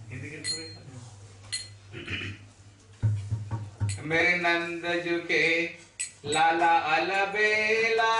मेरे नंद जुके लाला अलबेला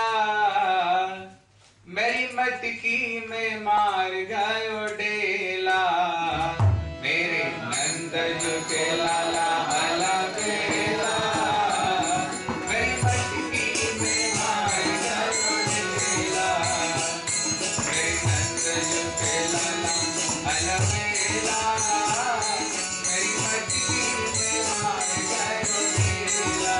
मेरी मटकी में मार गयो डेला। मेरे नंद जुके लाला अलबेला मेरी मटकी में मार गयो डेला। मेरे नंद जुके लाला अलबेला मेरी मटकी में मार गयो डेला।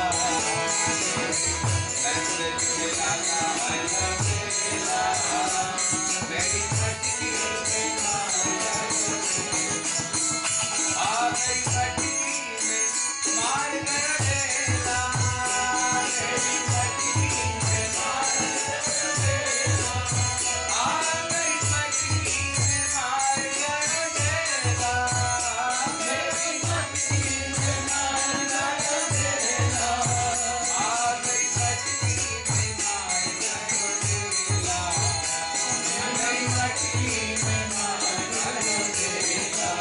नंद जुके लाला अलबेला मेरी मटकी में मार गयो डेला। मेरी मटकी में मार गयो डेला। मेरी मटकी में मार गयो डेला। मेरी मटकी में मार गयो डेला। मेरी मटकी में मार गयो डेला। मेरी मटकी में मार गयो डेला। मेरी मटकी में मार गयो डेला।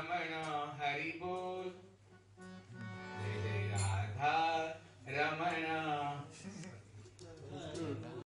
रमण